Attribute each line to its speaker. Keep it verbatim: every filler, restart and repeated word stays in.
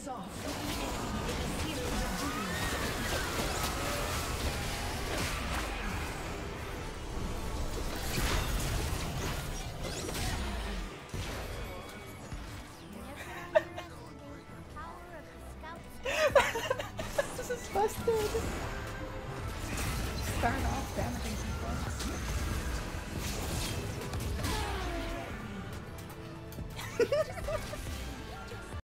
Speaker 1: This is busted. Start off damaging some folks.